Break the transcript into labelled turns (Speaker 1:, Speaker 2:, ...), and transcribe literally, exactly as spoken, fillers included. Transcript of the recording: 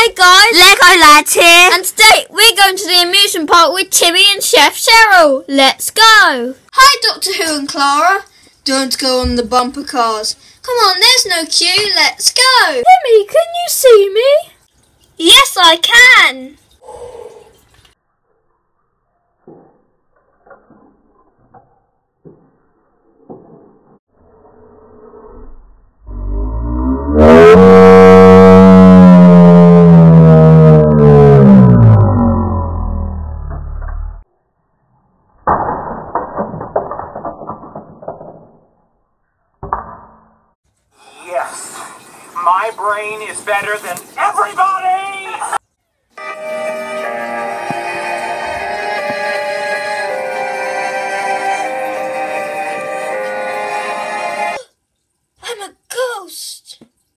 Speaker 1: Hi guys,
Speaker 2: Lego lads here.
Speaker 1: and today we're going to the amusement park with Timmy and Chef Cheryl. Let's go.
Speaker 3: Hi Doctor Who and Clara. Don't go on the bumper cars. Come on, there's no queue. Let's go.
Speaker 1: Timmy, can you see me?
Speaker 2: Yes, I can.
Speaker 4: Yes, my brain is better than everybody!